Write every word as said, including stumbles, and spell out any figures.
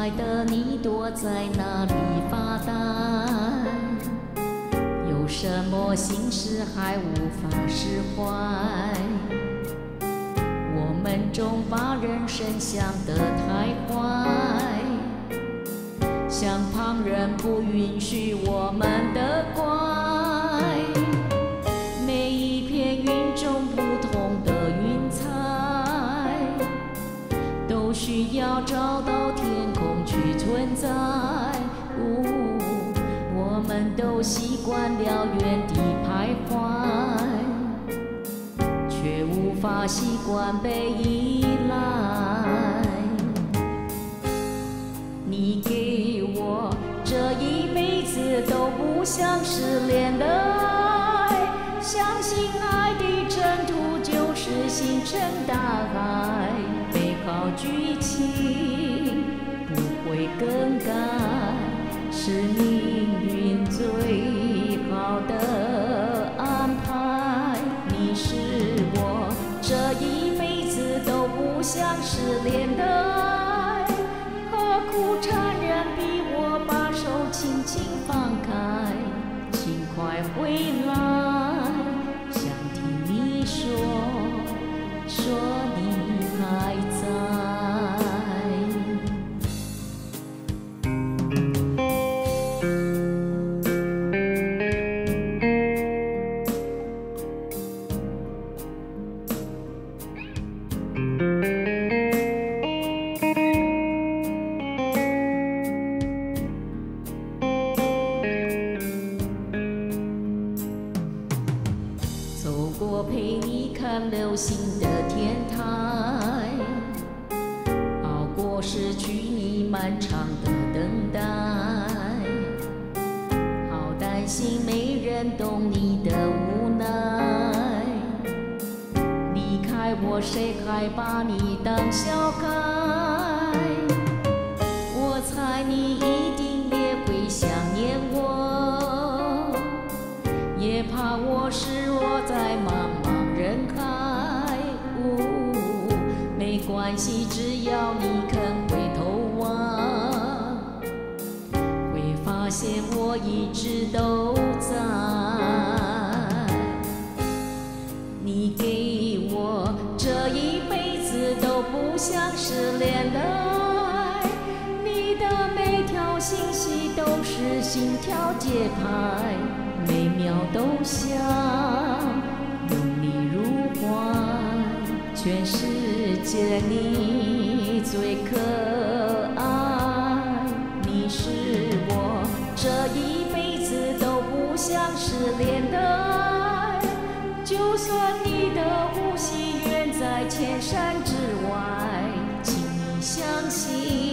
爱的你躲在哪里发呆？有什么心事还无法释怀？我们总把人生想得太坏，像旁人不允许我们的怪。每一片云中不同的云彩，都需要找到天空去存在。哦，我们都习惯了原地徘徊，却无法习惯被依赖。你给我这一辈子都不想失联的爱，相信爱的征途就是星辰大海，美好剧情不会更改，是命运最好的安排。你是我这一辈子都不想失联的爱，何苦残忍逼我把手轻轻放开？请快回来，想听你说，说你还在。走过陪你看流星的天台，熬过失去你漫长的等待，好担心没人懂你的无奈。离开我，谁还把你当小孩？我猜你一定也会想念我，也怕我失落在茫茫人海。哦，没关系，只要你肯回头望，会发现我一直都在。你给我这一辈子都不想失联的爱，你的每条信息都是心跳节拍，每秒都想拥你入怀。全世界你最可爱，你是我这一辈子都不想失联的爱，就算你的呼吸远在千山之外，请你相信